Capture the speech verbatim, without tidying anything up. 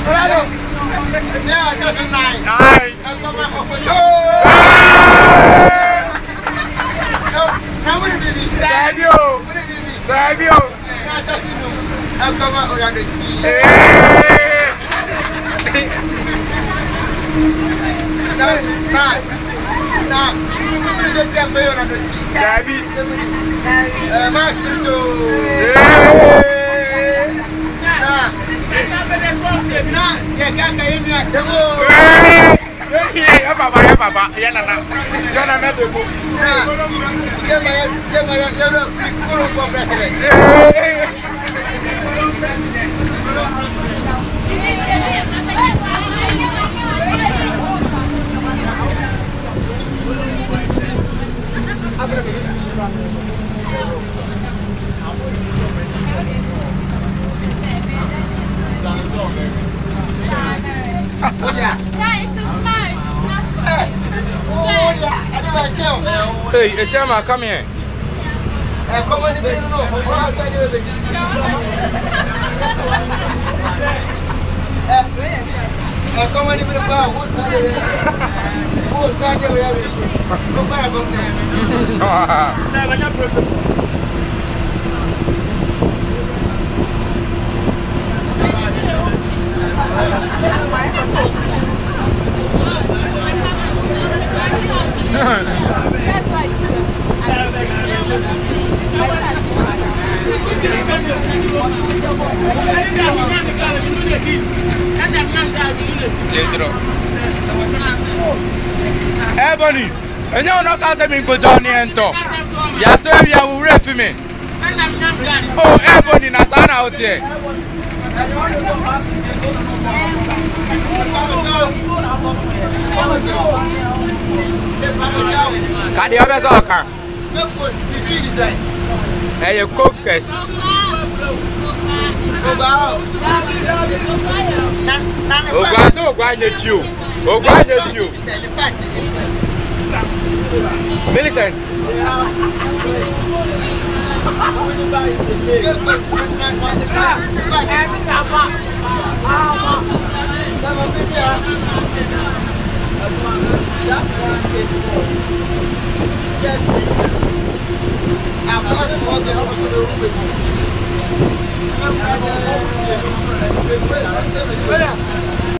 Yeah, that's a nine. Nine. I'm coming up with you. Now, what did you do? Sabio. What did you do? Sabio. I'm coming up with you. Now, now, now, you will get them by on the tea. Gabi. Uh, Master Joe. Nah, yeah, can't get in there. The war. Yeah, Papa, yeah, Papa. Yeah, Nana. Yeah, Nana, the book. Yeah, yeah, yeah, yeah, yeah, full of president. Hey, it's Emma, come here. Come on, you know, come on, you know, what's that? Go Ebony, and you're not asking for Johnny and Tom. You have to be a ref me. Oh, Ebony, Nasana out here. Can you have a soccer? Hey, you cookers. Oh, God, so why did you? Oh, why did you? Militant. Yes.